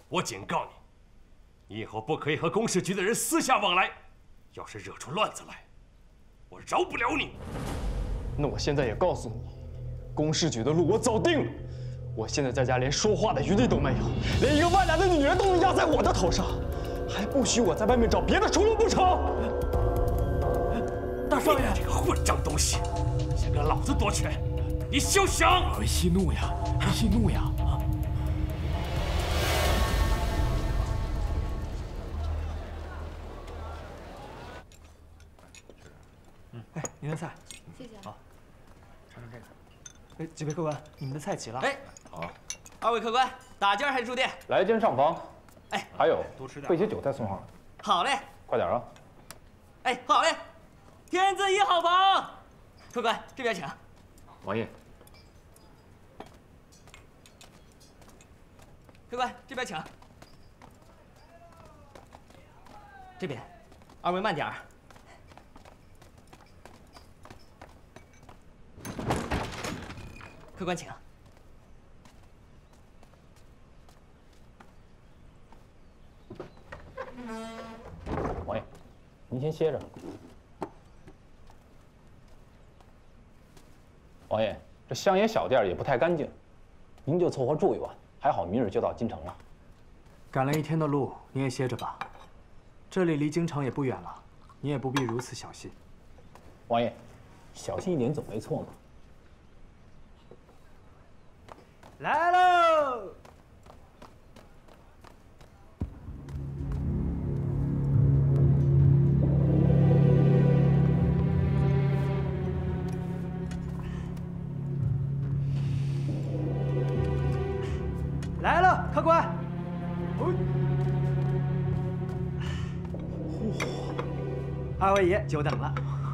我警告你，你以后不可以和公事局的人私下往来，要是惹出乱子来，我饶不了你。 那我现在也告诉你，公事局的路我早定了。我现在在家连说话的余地都没有，连一个外来的女人都能压在我的头上，还不许我在外面找别的出路不成？ 大少爷，这个混账东西，想跟老子夺权，你休想！ 别息怒呀，别息怒呀！ 哎，您的菜。 谢谢。 好，尝尝这个。哎，几位客官，你们的菜齐了。 哎， 好。 二位客官，打尖还是住店？ 来间上房。 哎， 还有， 多吃点。 备些酒菜送上来。 好嘞。 快点啊！ 哎，好嘞。天字一号房，客官这边请。 王爷。 客官这边请。这边，二位慢点儿。客官请。 王爷，您先歇着。王爷，这乡野小店也不太干净，您就凑合住一晚，还好明日就到京城了。 赶了一天的路，你也歇着吧。这里离京城也不远了，你也不必如此小心。 王爷，小心一点总没错嘛。 来喽！来了，客官。二位爷久等了。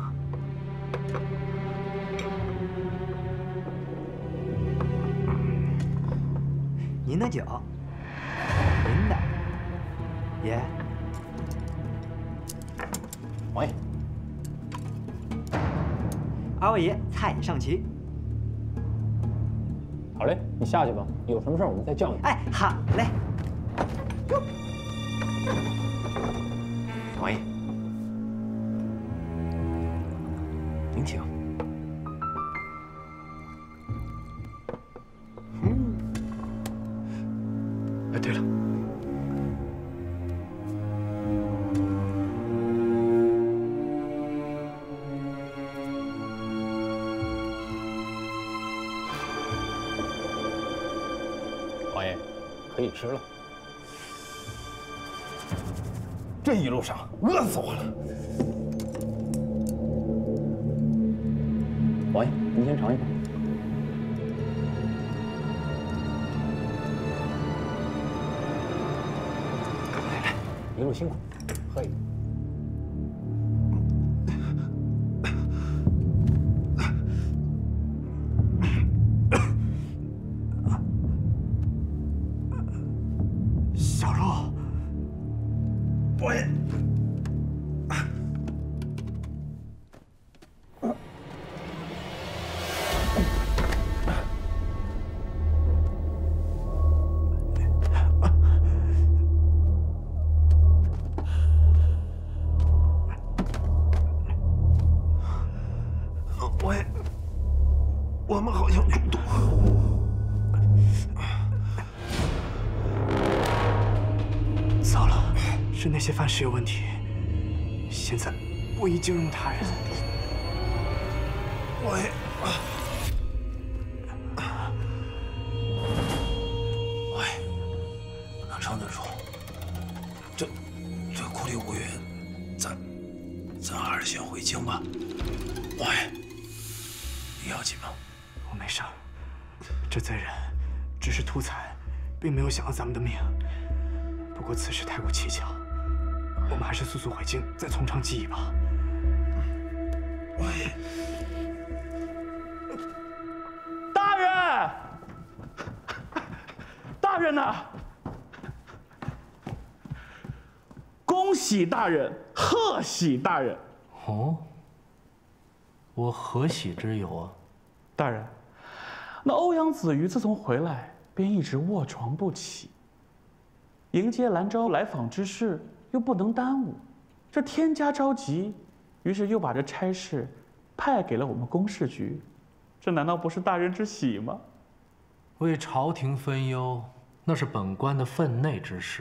您的酒，您的，爷。 王爷， 二位爷菜已上齐。 好嘞，你下去吧，有什么事我们再叫你。 哎，好嘞。 王爷，您请。哎，对了， 王爷，可以吃了。这一路上饿死我了。王爷，您先尝一口。来，一路辛苦，喝一个。 小陆， 王爷，我们好像中毒了。 糟了，是那些饭食有问题，现在不宜惊动他人。 王爷，王爷，能撑得住？这苦里无云，咱还是先回京吧。王爷，你要紧吗？ 我没事，这贼人只是图财，并没有想要咱们的命。不过此事太过蹊跷，我们还是速速回京，再从长计议吧。 王爷， 大人，大人呐！恭喜大人，贺喜大人！ 哦，我何喜之有啊？ 大人，那欧阳子瑜自从回来便一直卧床不起， 迎接兰州来访之事又不能耽误，这天家着急，于是又把这差事派给了我们公事局，这难道不是大人之喜吗？ 为朝廷分忧，那是本官的分内之事。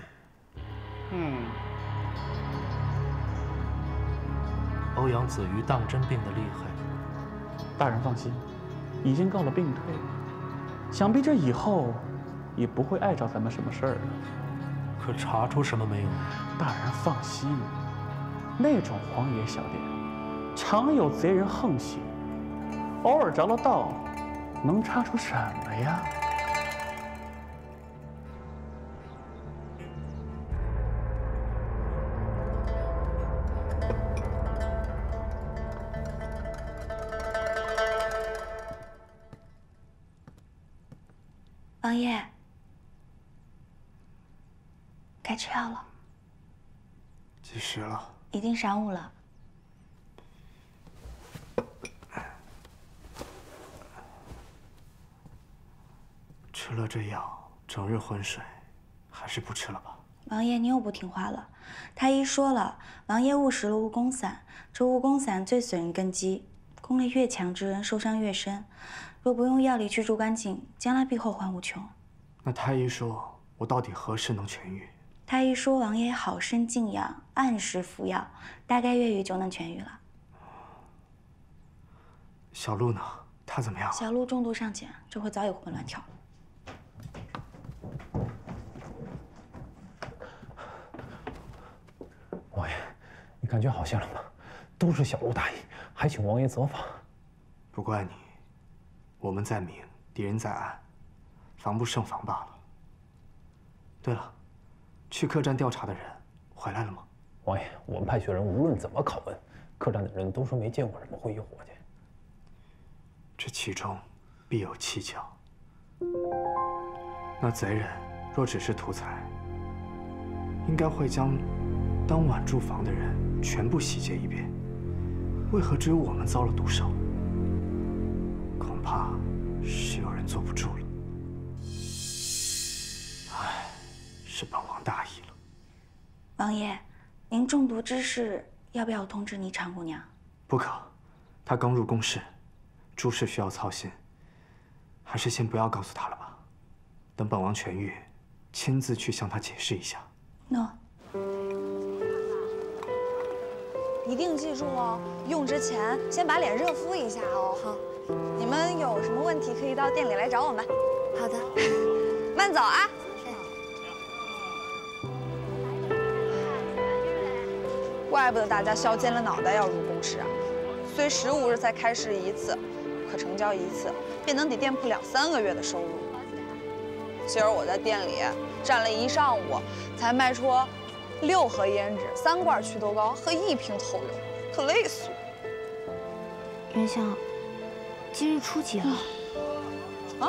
欧阳子瑜当真病得厉害。 大人放心，已经告了病退，想必这以后也不会碍着咱们什么事儿了。 可查出什么没有？ 大人放心，那种荒野小店，常有贼人横行，偶尔着了道，能查出什么呀？ 王爷，该吃药了。 几时了？ 已经晌午了。 吃了这药，整日昏睡，还是不吃了吧？ 王爷，你又不听话了。太医说了，王爷误食了蜈蚣散，这蜈蚣散最损人根基，功力越强之人受伤越深。若不用药力驱逐干净，将来必后患无穷。 那太医说，我到底何时能痊愈？ 太医说，王爷好生静养，按时服药，大概月余就能痊愈了。 小鹿呢？她怎么样？ 小鹿重度尚浅，这会早已活蹦乱跳了。 王爷，你感觉好些了吗？都是小鹿大意，还请王爷责罚。 不怪你，我们在明，敌人在暗，防不胜防罢了。对了，去客栈调查的人回来了吗？ 王爷，我们派去人无论怎么拷问，客栈的人都说没见过什么灰衣伙计。 这其中必有蹊跷。那贼人若只是图财，应该会将当晚住房的人全部洗劫一遍。为何只有我们遭了毒手？恐怕是有人坐不住了。唉，是本王大意了。 王爷，您中毒之事要不要通知霓裳姑娘？ 不可，她刚入宫室，诸事需要操心，还是先不要告诉她了吧。等本王痊愈，亲自去向她解释一下。 诺。 一定记住哦，用之前先把脸热敷一下哦。好，你们有什么问题可以到店里来找我们。 好的， 慢走啊。怪不得大家削尖了脑袋要入宫室啊！虽15日才开市一次，可成交一次便能抵店铺2、3个月的收入。今儿我在店里站了一上午，才卖出6盒胭脂、3罐祛痘膏和1瓶头油，可累死我。 元香，今日初几了？ 啊？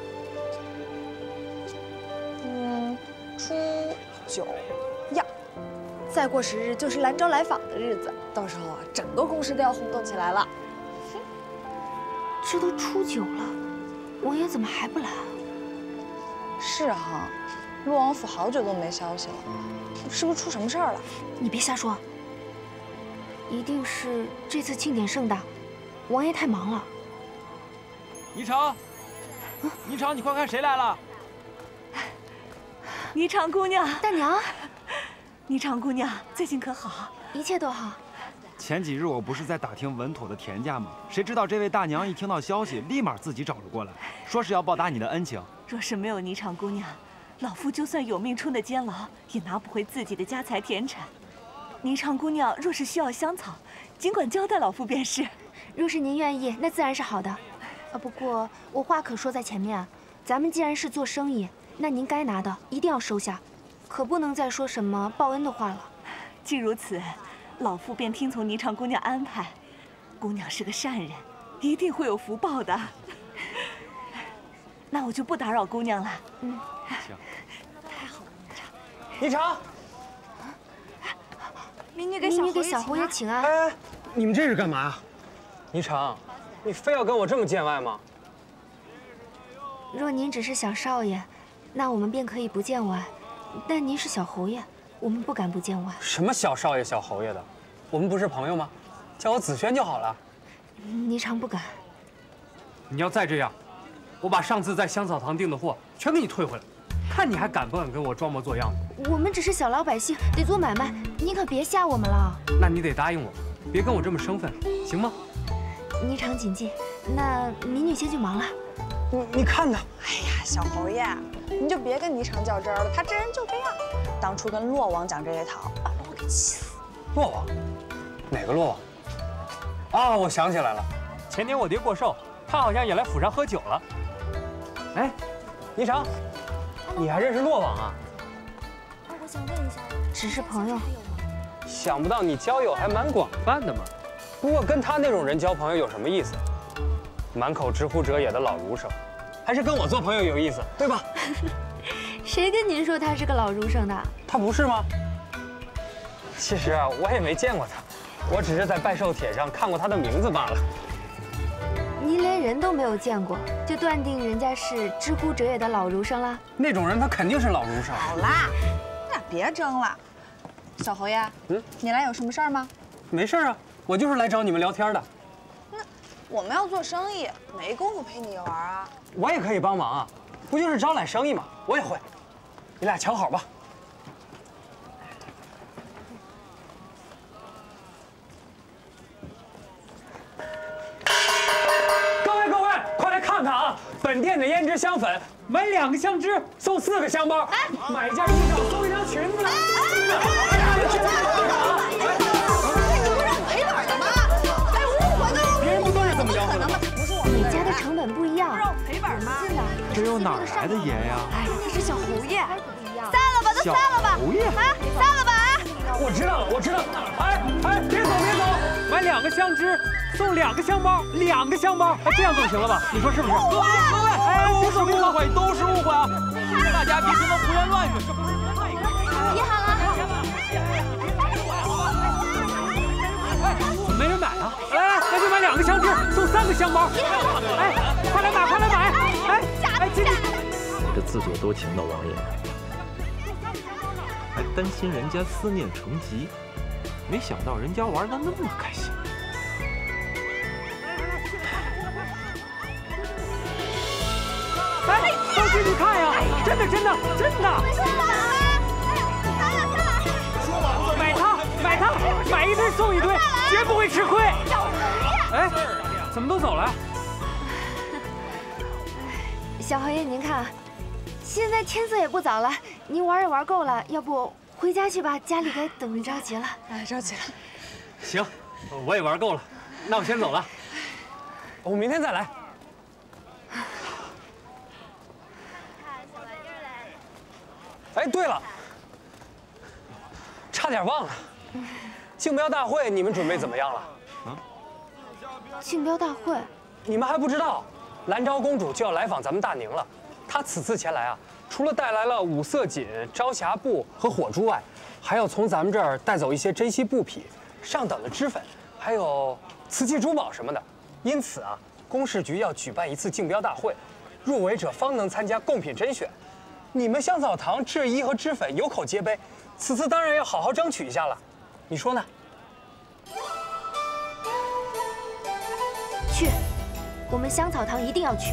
初9呀。再过10日就是兰州来访的日子，到时候啊，整个宫市都要轰动起来了。 这都初9了，王爷怎么还不来啊？ 是哈，洛王府好久都没消息了，是不是出什么事儿了？ 你别瞎说，一定是这次庆典盛大，王爷太忙了。 霓裳，霓裳，你快看谁来了！ 霓裳姑娘， 大娘， 霓裳姑娘最近可好？ 一切都好。 前几日我不是在打听稳妥的田家吗？谁知道这位大娘一听到消息，立马自己找了过来，说是要报答你的恩情。 若是没有霓裳姑娘，老夫就算有命出那监牢，也拿不回自己的家财田产。霓裳姑娘若是需要香草，尽管交代老夫便是。 若是您愿意，那自然是好的。不过我话可说在前面，咱们既然是做生意，那您该拿的一定要收下，可不能再说什么报恩的话了。 既如此，老夫便听从霓裳姑娘安排。姑娘是个善人，一定会有福报的。那我就不打扰姑娘了。 行。 太好了， 霓裳， 民女给小侯爷请安。 哎，你们这是干嘛呀？霓裳，你非要跟我这么见外吗？ 若您只是小少爷，那我们便可以不见外。 但您是小侯爷，我们不敢不见外。 什么小少爷、小侯爷的，我们不是朋友吗？叫我子轩就好了。 霓裳不敢。 你要再这样，我把上次在香草堂订的货全给你退回来，看你还敢不敢跟我装模作样的。 我们只是小老百姓，得做买卖，您可别吓我们了。 那你得答应我，别跟我这么生分，行吗？ 霓裳谨记。那民女先去忙了。 你看他， 哎呀，小侯爷，你就别跟霓裳较真了，他这人就这样。当初跟洛王讲这一套，把我给气死。 洛王？哪个洛王？啊，我想起来了， 前年我爹过寿，他好像也来府上喝酒了。 哎，霓裳，你还认识洛王啊？ 我想问一下，只是朋友。 想不到你交友还蛮广泛的嘛。不过跟他那种人交朋友有什么意思？满口知乎者也的老儒生，还是跟我做朋友有意思，对吧？ 谁跟您说他是个老儒生的？ 他不是吗？其实啊，我也没见过他，我只是在拜寿帖上看过他的名字罢了。 您连人都没有见过，就断定人家是知乎者也的老儒生了？ 那种人他肯定是老儒生。 好啦，你俩别争了。小侯爷，你来有什么事儿吗？ 没事啊，我就是来找你们聊天的。 我们要做生意，没工夫陪你玩啊。 我也可以帮忙啊，不就是招揽生意吗？我也会。你俩瞧好吧。各位，快来看看啊！本店的胭脂香粉，买2个香脂送4个香包，买一件衣裳送一条裙子。 每家的成本不一样， 让我赔本吗？ 是的， 这又哪来的爷呀？ 哎，那是小侯爷， 散了吧，都散了吧！ 侯爷， 啊，散了吧！ 我知道了，我知道了。哎，别走， 买2个香脂送2个香包，2个香包，这样总行了吧？你说是不是？ 各位，哎，都是误会，都是误会啊！大家别跟他胡言乱语，这不是别喊了。 没人买啊！来，那就买2个香脂送3个香包。哎，快来买，快来买！哎，姐姐， 我这自作多情的王爷，还担心人家思念成疾，没想到人家玩得那么开心。 哎，都进去看呀！真的！买它，买1堆送1堆，绝不会吃亏。哎，怎么都走了？ 小侯爷，您看，现在天色也不早了，您玩也玩够了，要不回家去吧，家里该等着着急了。 哎，着急了。 行，我也玩够了，那我先走了， 我明天再来。哎，对了，差点忘了，竞标大会你们准备怎么样了？ 竞标大会， 你们还不知道，兰昭公主就要来访咱们大宁了。她此次前来啊，除了带来了五色锦、朝霞布和火珠外，还要从咱们这儿带走一些珍稀布匹、上等的脂粉，还有瓷器珠宝什么的。因此啊，公事局要举办一次竞标大会，入围者方能参加贡品甄选。你们香草堂制衣和脂粉有口皆碑，此次当然要好好争取一下了。你说呢？ 去，我们香草堂一定要去。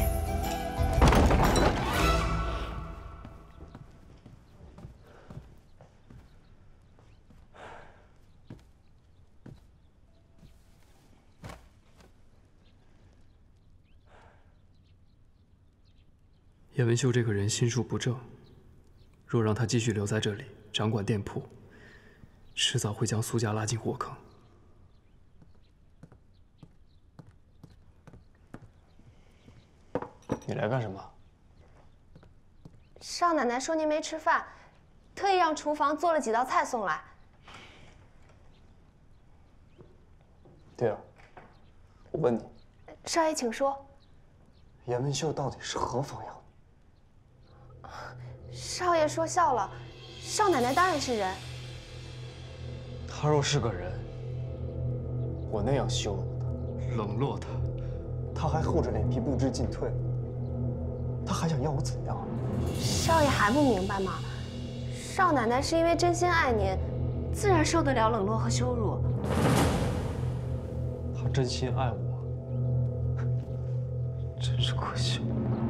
叶文秀这个人心术不正，若让他继续留在这里掌管店铺，迟早会将苏家拉进火坑。你来干什么？ 少奶奶说您没吃饭，特意让厨房做了几道菜送来。 对了，我问你， 少爷请说。 叶文秀到底是何方样？ 少爷说笑了，少奶奶当然是人。 他若是个人，我那样羞辱他、冷落他，他还厚着脸皮不知进退，他还想要我怎样？ 少爷还不明白吗？ 少奶奶是因为真心爱您，自然受得了冷落和羞辱。 她真心爱我，真是可笑。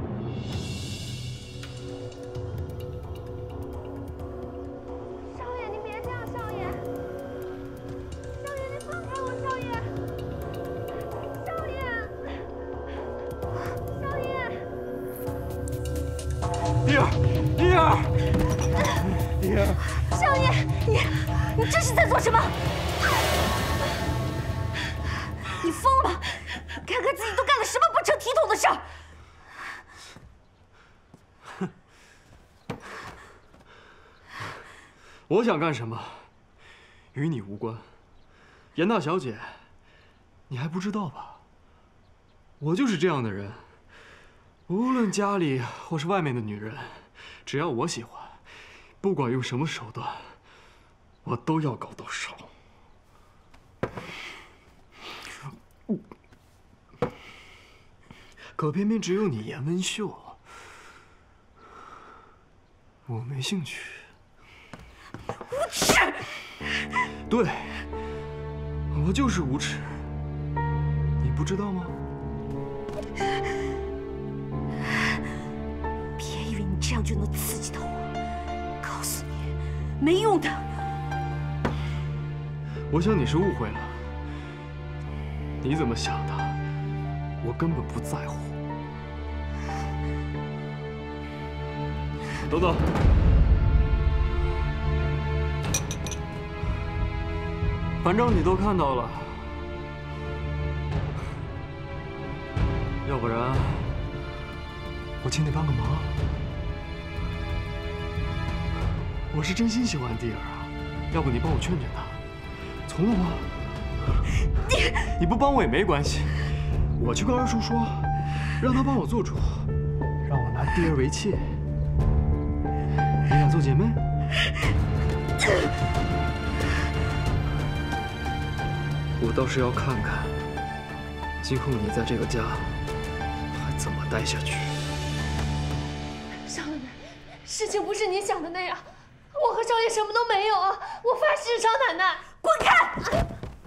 少爷，您别这样，少爷。少爷，您放开我，少爷。少爷。少爷。 丽儿，丽儿，丽儿。 少爷，你这是在做什么？你疯了！看看自己都干了什么不成体统的事儿！ 我想干什么，与你无关。严大小姐，你还不知道吧？我就是这样的人，无论家里或是外面的女人，只要我喜欢，不管用什么手段，我都要搞到手。可偏偏只有你严文秀，我没兴趣。 无耻！ 对，我就是无耻，你不知道吗？ 别以为你这样就能刺激到我，告诉你，没用的。 我想你是误会了，你怎么想的，我根本不在乎。等等。反正你都看到了，要不然我请你帮个忙。我是真心喜欢蒂儿啊，要不你帮我劝劝她，从了吗？你不帮我也没关系，我去跟二叔说，让他帮我做主，让我拿蒂儿为妾，你俩做姐妹。我倒是要看看，今后你在这个家还怎么待下去。 少奶奶，事情不是你想的那样，我和少爷什么都没有啊！我发誓，少奶奶， 滚开！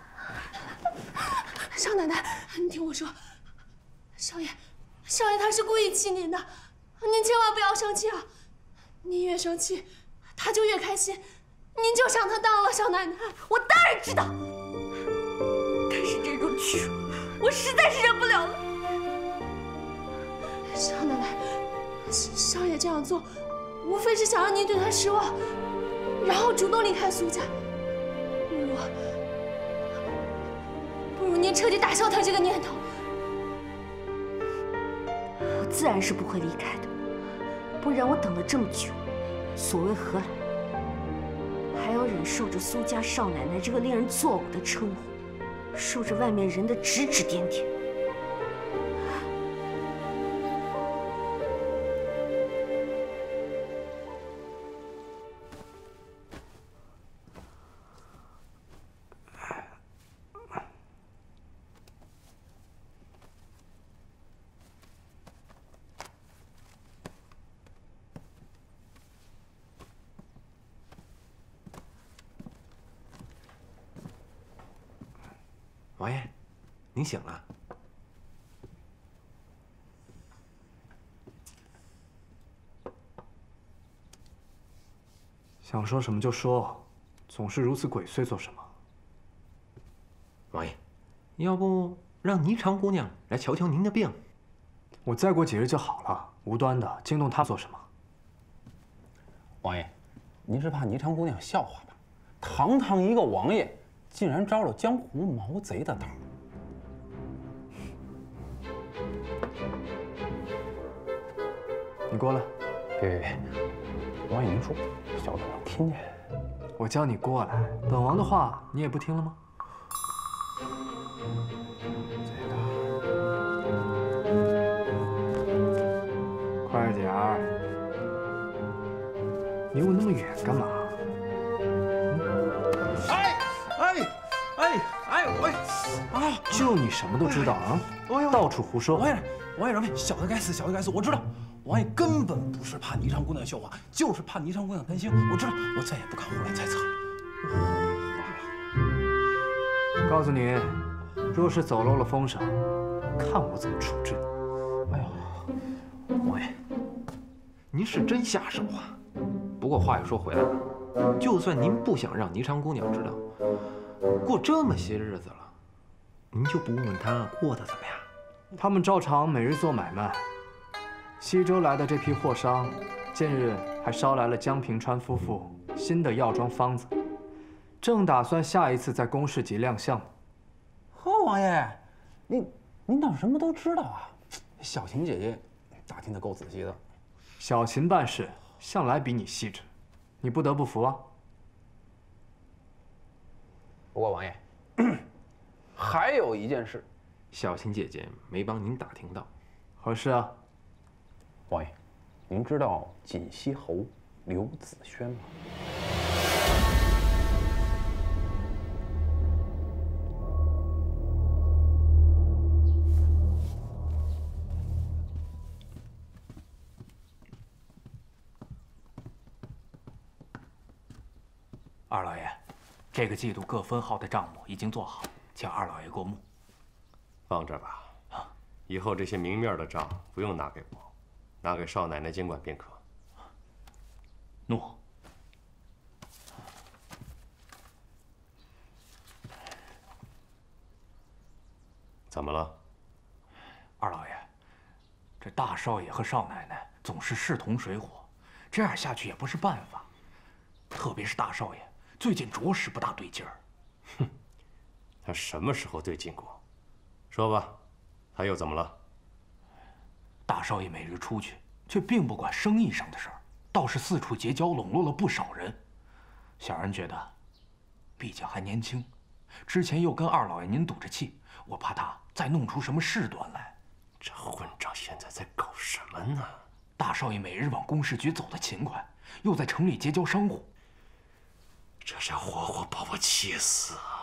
少奶奶，你听我说，少爷他是故意气您的，您千万不要生气啊！您越生气，他就越开心，您就上他当了，少奶奶。 我当然知道。但是这种屈辱，我实在是忍不了了。 少奶奶，少爷这样做，无非是想让您对他失望，然后主动离开苏家。不如您彻底打消他这个念头。 我自然是不会离开的，不然我等了这么久，所谓何来？还要忍受着苏家少奶奶这个令人作呕的称呼。受着外面人的指指点点， 王爷，您醒了。 想说什么就说，总是如此鬼祟做什么？ 王爷，要不让霓裳姑娘来瞧瞧您的病？ 我再过几日就好了，无端的惊动她做什么？ 王爷，您是怕霓裳姑娘笑话吧？堂堂一个王爷，竟然招了江湖毛贼的道。 你过来。 别，王爷您说，小的能听见。 我叫你过来，本王的话你也不听了吗？快点儿！离我那么远干嘛？ 喂！啊！ 就你什么都知道啊？到处胡说！ 王爷饶命！小的该死，小的该死！我知道， 王爷根本不是怕霓裳姑娘笑话，就是怕霓裳姑娘担心。我知道，我再也不敢胡乱猜测了。 告诉你，若是走漏了风声，看我怎么处置你。 哎呦，王爷，您是真下手啊！不过话又说回来了，就算您不想让霓裳姑娘知道，过这么些日子了，您就不问问她过得怎么样？ 他们照常每日做买卖。西周来的这批货商，近日还捎来了江平川夫妇新的药妆方子，正打算下一次在公事局亮相呢。 呵，王爷，您倒什么都知道啊？小琴姐姐打听得够仔细的。 小琴办事向来比你细致，你不得不服啊。 不过王爷，还有一件事， 小琴姐姐没帮您打听到。 何事啊？ 王爷，您知道锦溪侯刘子轩吗？ 二老爷，这个季度各分号的账目已经做好，请二老爷过目。 放这儿吧。以后这些明面的账不用拿给我，拿给少奶奶监管便可。 诺。 怎么了？ 二老爷，这大少爷和少奶奶总是势同水火，这样下去也不是办法。特别是大少爷最近着实不大对劲儿。 哼，他什么时候对劲过？说吧，他又怎么了？ 大少爷每日出去，却并不管生意上的事儿，倒是四处结交，笼络了不少人。小人觉得，毕竟还年轻，之前又跟二老爷您赌着气，我怕他再弄出什么事端来。 这混账现在在搞什么呢？ 大少爷每日往公事局走得勤快，又在城里结交商户， 这是活活把我气死啊！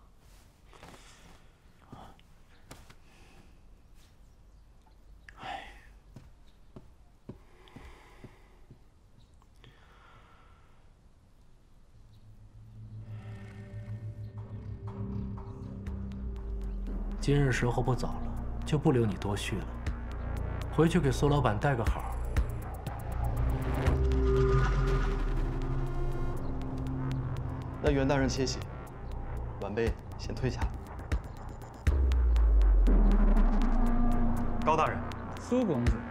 今日时候不早了，就不留你多叙了。回去给苏老板带个好。 那袁大人歇息，晚辈先退下。 高大人，苏公子。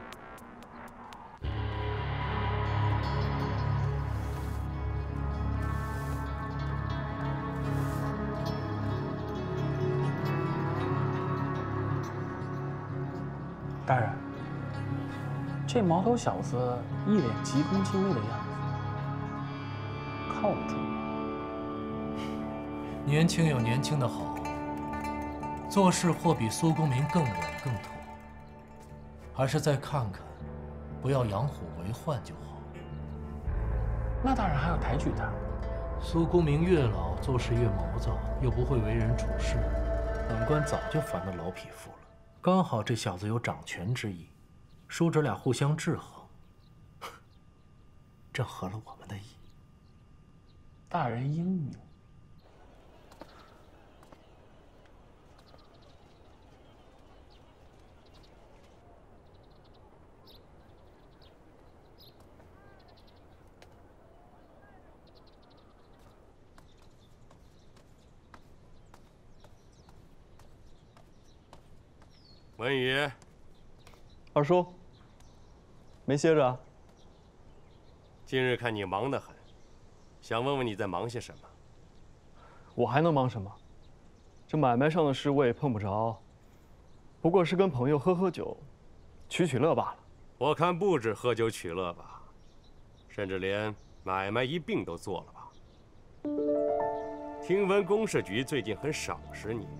大人，这毛头小子一脸急功近利的样子，靠得住吗？ 年轻有年轻的好，做事或比苏公明更稳更妥。还是再看看，不要养虎为患就好。 那大人还要抬举他。 苏公明越老，做事越毛躁，又不会为人处事，本官早就烦得老匹夫了。刚好这小子有掌权之意，叔侄俩互相制衡，正合了我们的意。 大人英明。 文宇， 二叔，没歇着啊？ 近日看你忙得很，想问问你在忙些什么？ 我还能忙什么？这买卖上的事我也碰不着，不过是跟朋友喝喝酒，取取乐罢了。 我看不止喝酒取乐吧，甚至连买卖一并都做了吧？听闻公事局最近很赏识你。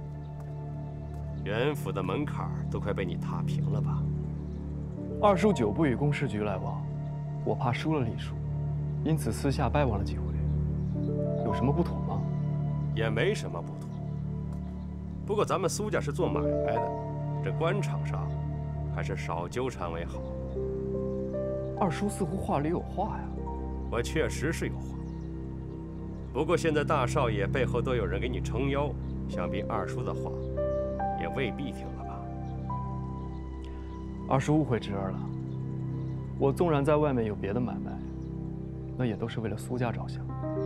袁府的门槛都快被你踏平了吧？ 二叔久不与公事局来往，我怕输了礼数，因此私下拜望了几回。有什么不妥吗？ 也没什么不妥。不过咱们苏家是做买卖的，这官场上还是少纠缠为好。 二叔似乎话里有话呀。 我确实是有话，不过现在大少爷背后都有人给你撑腰，想必二叔的话也未必听了吧？ 二叔误会侄儿了。我纵然在外面有别的买卖，那也都是为了苏家着想。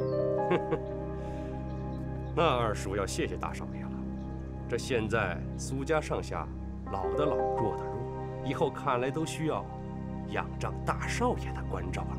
那二叔要谢谢大少爷了。这现在苏家上下，老的老，弱的弱，以后看来都需要仰仗大少爷的关照了。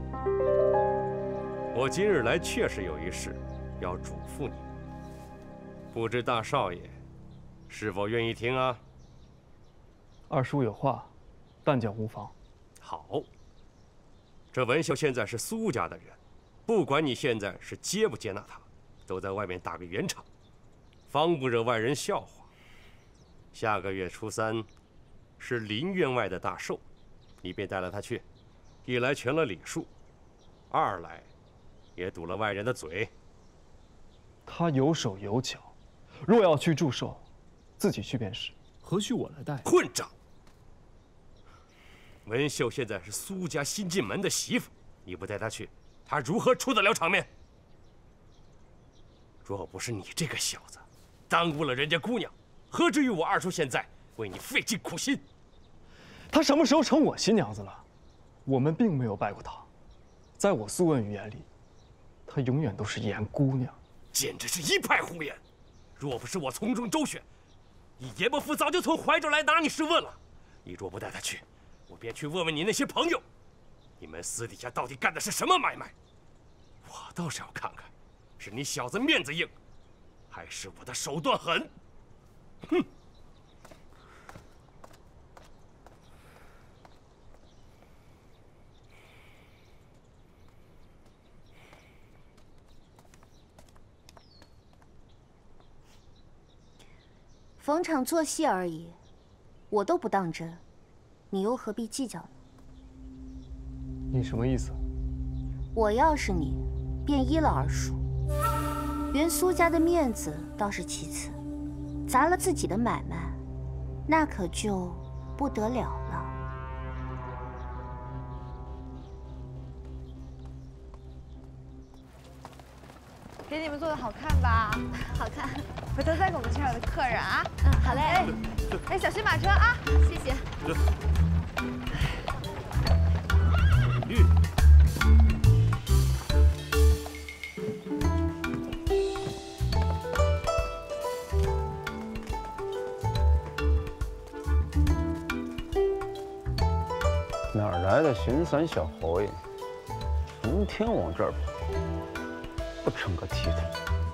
我今日来确实有一事要嘱咐你，不知大少爷是否愿意听啊？ 二叔有话，但讲无妨。 好，这文秀现在是苏家的人，不管你现在是接不接纳他，都在外面打个圆场，方不惹外人笑话。下个月初3是林员外的大寿，你便带了他去，一来全了礼数，二来也堵了外人的嘴。 他有手有脚，若要去祝寿，自己去便是，何须我来带？ 混账！文秀现在是苏家新进门的媳妇，你不带她去，她如何出得了场面？若不是你这个小子耽误了人家姑娘，何至于我二叔现在为你费尽苦心？ 她什么时候成我新娘子了？我们并没有拜过她，在我苏文宇眼里，她永远都是严姑娘， 简直是一派胡言！若不是我从中周旋，你严伯父早就从怀州来拿你试问了。你若不带她去，我便去问问你那些朋友，你们私底下到底干的是什么买卖？我倒是要看看，是你小子面子硬，还是我的手段狠？哼！ 逢场作戏而已，我都不当真，你又何必计较呢？ 你什么意思？ 我要是你，便依了二叔。袁苏家的面子倒是其次，砸了自己的买卖，那可就不得了了。 给你们做的好看吧？ 好看。 回头再给我们介绍的客人啊。 嗯，好嘞。 哎，小心马车啊！ 谢谢。 哪儿来的巡散小侯爷？成天往这儿跑，不成个体统。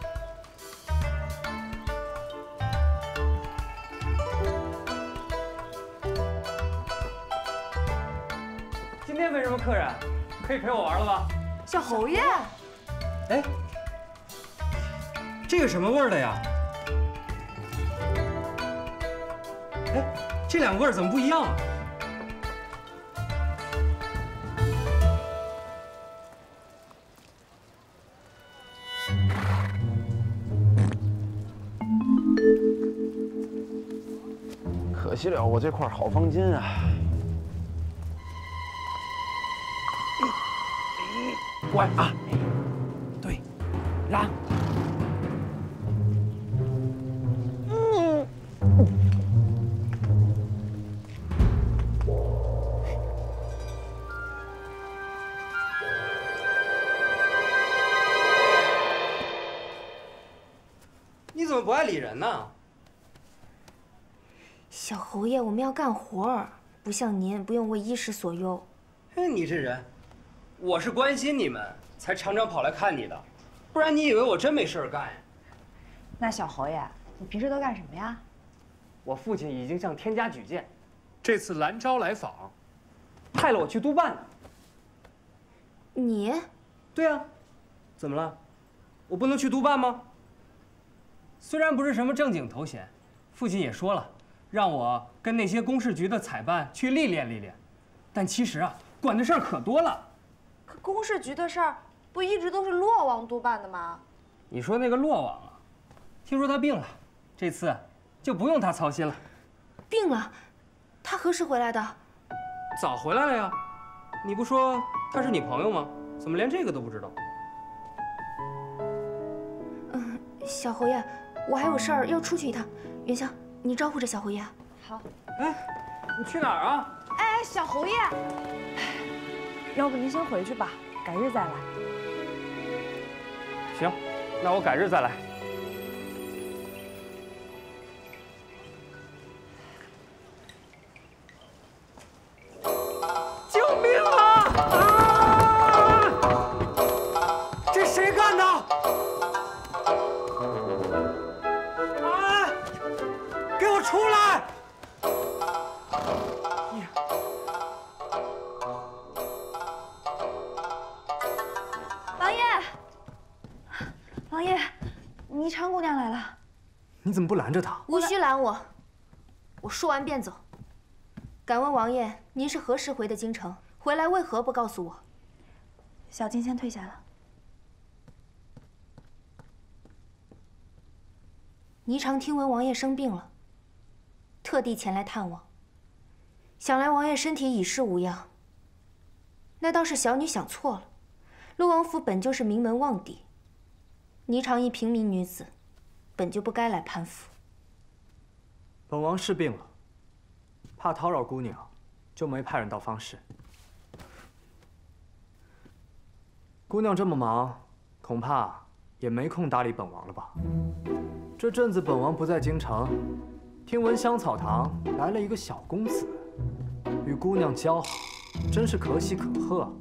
今天没什么客人，可以陪我玩了吧？ 小侯爷， 哎，这个什么味儿的呀？哎，这两个味儿怎么不一样啊？ 可惜了我这块好方巾啊！乖啊， 对，拉。 你怎么不爱理人呢？ 小侯爷，我们要干活儿，不像您不用为衣食所忧。 哎，你这人，我是关心你们，才常常跑来看你的，不然你以为我真没事儿干呀？ 那小侯爷，你平时都干什么呀？ 我父亲已经向天家举荐，这次兰昭来访，派了我去督办呢。 你？ 对啊，怎么了？我不能去督办吗？虽然不是什么正经头衔，父亲也说了，让我跟那些公事局的采办去历练历练，但其实啊，管的事儿可多了。 可公事局的事儿不一直都是洛王督办的吗？ 你说那个洛王啊，听说他病了，这次就不用他操心了。 病了？他何时回来的？ 早回来了呀， 你不说他是你朋友吗？怎么连这个都不知道？ 小侯爷，我还有事儿要出去一趟。元宵，你招呼着小侯爷。 好。 哎，你去哪儿啊？ 哎，小侯爷，要不您先回去吧，改日再来。 行，那我改日再来。救命啊！啊！这谁干的？啊！给我出来！ 王爷，王爷，霓裳姑娘来了。 你怎么不拦着她？ 无需拦我，我说完便走。敢问王爷，您是何时回的京城？回来为何不告诉我？ 小静先退下了。 霓裳听闻王爷生病了，特地前来探望。想来王爷身体已是无恙，那倒是小女想错了。陆王府本就是名门望邸，霓裳一平民女子，本就不该来攀附。 本王是病了，怕叨扰姑娘，就没派人到方室。姑娘这么忙，恐怕也没空搭理本王了吧？这阵子本王不在京城，听闻香草堂来了一个小公子，与姑娘交好，真是可喜可贺啊。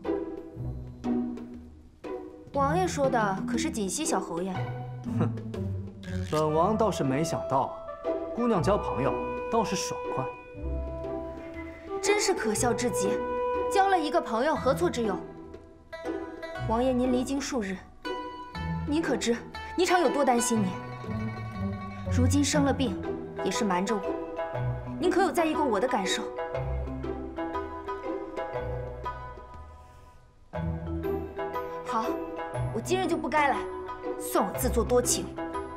王爷说的可是锦溪小侯爷？ 哼，本王倒是没想到，姑娘交朋友倒是爽快。 真是可笑至极，交了一个朋友，何错之有？王爷，您离京数日，您可知霓裳有多担心您？如今生了病，也是瞒着我，您可有在意过我的感受？好，我今日就不该来，算我自作多情。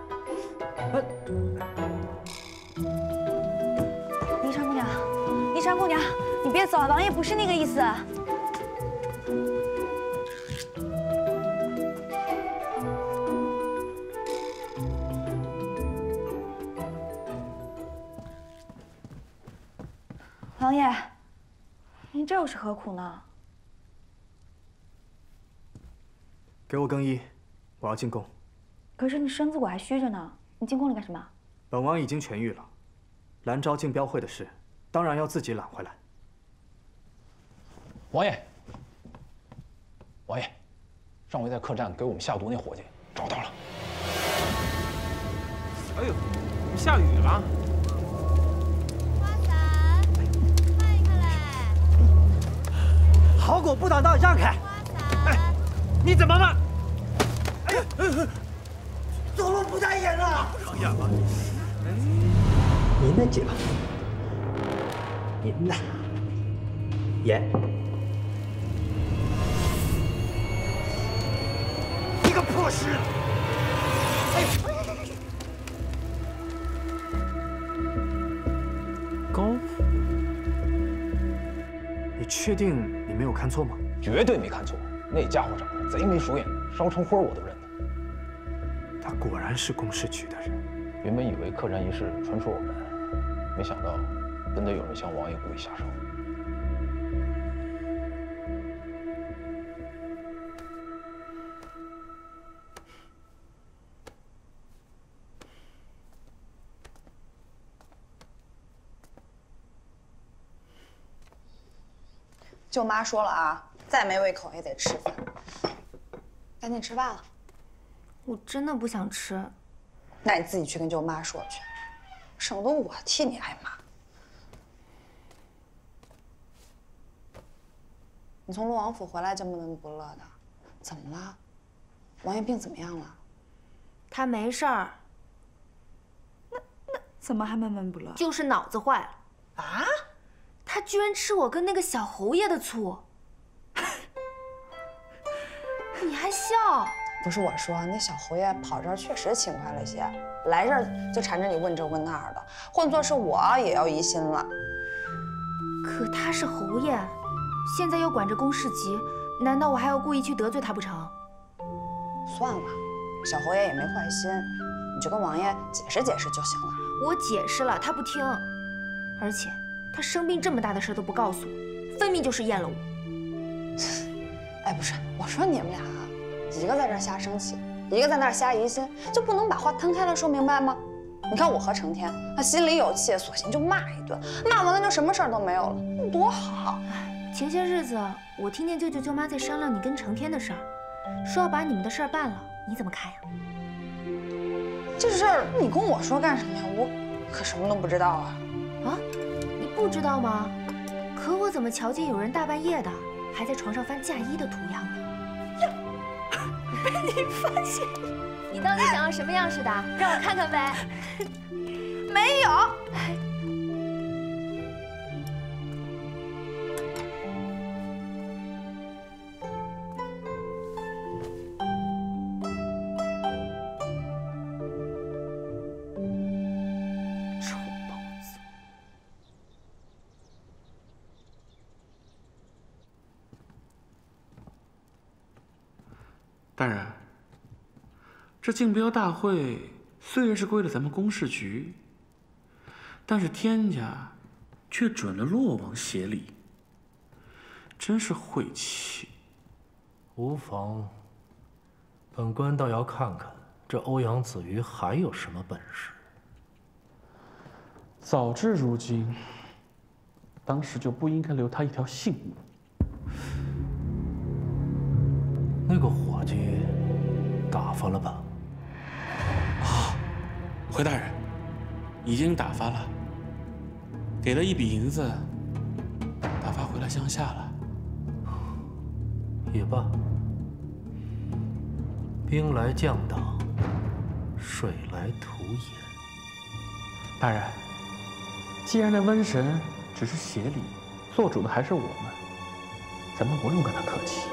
霓裳姑娘，霓裳姑娘，你别走啊！王爷不是那个意思。王爷，您这又是何苦呢？ 给我更衣，我要进宫。 可是你身子骨还虚着呢，你进宫里干什么？ 本王已经痊愈了，兰昭竞标会的事，当然要自己揽回来。 王爷，王爷，上回在客栈给我们下毒那伙计找到了。 哎呦，下雨了。 好狗不挡道，让开！哎，你怎么了？哎呀，走路不带眼了， 让眼了。 您呢，姐？您呢？眼。你个破尸！ 高府，你确定你没有看错吗？ 绝对没看错，那家伙长得贼眉鼠眼，烧成灰我都认得。 他果然是公事局的人。 原本以为客栈一事传出我们，没想到真的有人向王爷故意下手。 舅妈说了啊，再没胃口也得吃饭，赶紧吃饭了。 我真的不想吃。 那你自己去跟舅妈说去，省得我替你挨骂。你从陆王府回来这么闷不乐的，怎么了？王爷病怎么样了？ 他没事儿。 那怎么还闷闷不乐？ 就是脑子坏了。 啊？ 他居然吃我跟那个小侯爷的醋！你还笑？ 不是我说，那小侯爷跑这儿确实勤快了些，来这儿就缠着你问这问那儿的，换作是我也要疑心了。 可他是侯爷， 现在又管着公事级，难道我还要故意去得罪他不成？ 算了，小侯爷也没坏心，你就跟王爷解释解释就行了。 我解释了，他不听，而且他生病这么大的事都不告诉我，分明就是厌了我。 哎，不是，我说你们俩啊，一个在这瞎生气，一个在那儿瞎疑心，就不能把话摊开了说明白吗？你看我和成天，他心里有气，索性就骂一顿，骂完了就什么事儿都没有了，多好。 前些日子我听见舅舅舅妈在商量你跟成天的事儿，说要把你们的事儿办了，你怎么看呀？ 这事儿你跟我说干什么呀？我可什么都不知道啊！ 啊，你不知道吗？可我怎么瞧见有人大半夜的还在床上翻嫁衣的图样呢？被你发现，你到底想要什么样式的？让我看看呗。 没有。 大人，这竞标大会虽然是归了咱们公事局，但是天家却准了洛王协理，真是晦气。 无妨，本官倒要看看这欧阳子瑜还有什么本事。 早知如今，当时就不应该留他一条性命。 那个伙计打发了吧？ 啊，回大人，已经打发了，给了一笔银子，打发回了乡下了。 也罢，兵来将挡，水来土掩。 大人，既然那瘟神只是协理，做主的还是我们，咱们不用跟他客气。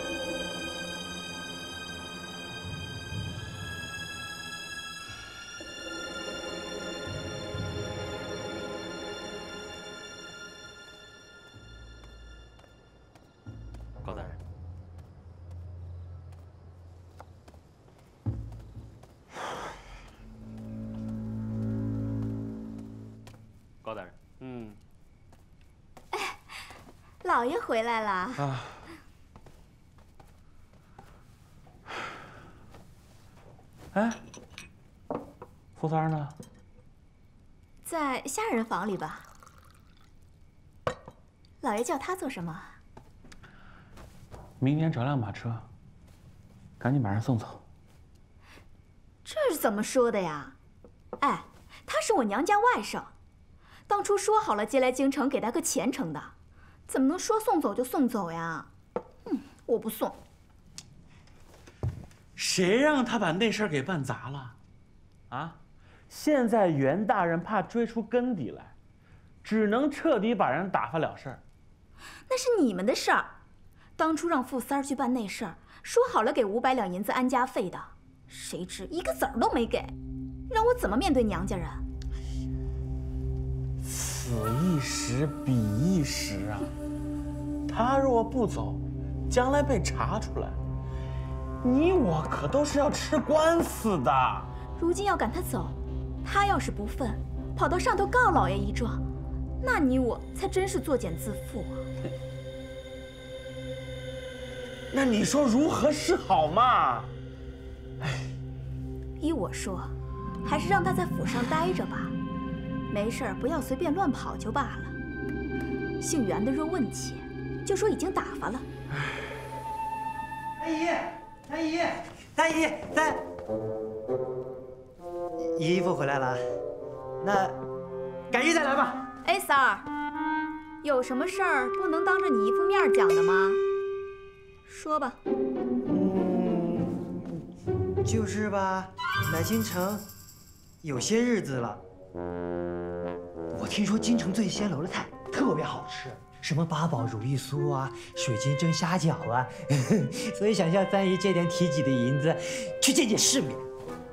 高大人，高大人， 老爷回来了。 啊。哎，福三呢？ 在下人房里吧。老爷叫他做什么？ 明天找辆马车，赶紧把人送走。 这是怎么说的呀？哎，他是我娘家外甥，当初说好了接来京城给他个前程的，怎么能说送走就送走呀？我不送。 谁让他把那事儿给办砸了？啊！现在袁大人怕追出根底来，只能彻底把人打发了事儿。 那是你们的事儿。当初让傅三儿去办那事儿，说好了给500两银子安家费的，谁知一个子儿都没给，让我怎么面对娘家人？ 此一时彼一时啊！他若不走，将来被查出来，你我可都是要吃官司的。 如今要赶他走，他要是不忿，跑到上头告老爷一状，那你我才真是作茧自缚啊！ 那你说如何是好嘛？ 依我说，还是让他在府上待着吧，没事儿不要随便乱跑就罢了。姓袁的若问起，就说已经打发了。 大姨，大姨，大姨，姨夫回来了，那改日再来吧。 哎，三儿，有什么事儿不能当着你姨夫面讲的吗？说吧。 就是吧，来京城有些日子了。我听说京城醉仙楼的菜特别好吃，什么八宝乳栗酥啊，水晶蒸虾饺啊，所以想向三姨借点体己的银子，去见见世面。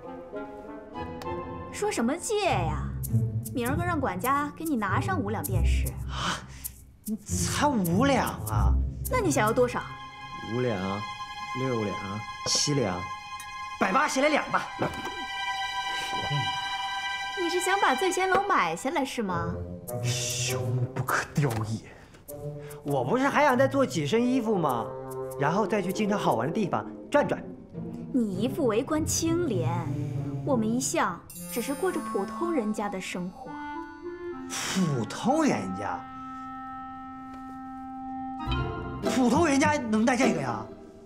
说什么借呀？明儿个让管家给你拿上5两便是。 啊， 才5两啊！ 那你想要多少 ？5两、6两、7两，180写来2吧。 你是想把醉仙楼买下来是吗？ 朽木不可雕也。 我不是还想再做几身衣服吗？然后再去京城好玩的地方转转。 你一副为官清廉，我们一向只是过着普通人家的生活。 普通人家？普通人家能带这个呀？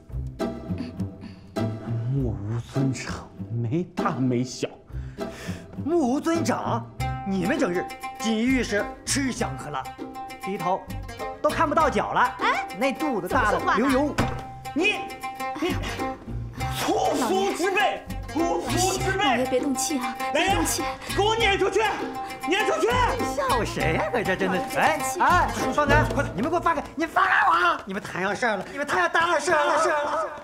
目无尊长，没大没小。 目无尊长，你们整日锦衣玉食，吃香喝辣，低头都看不到脚了。哎，那肚子大的流油，你粗俗之辈，粗俗之辈！老爷别动气啊，别动气， 给我撵出去，撵出去！笑谁呀？这真的是！哎，放开，快点！你们给我放开！你放开我！你们摊上事儿了！你们摊上大事了！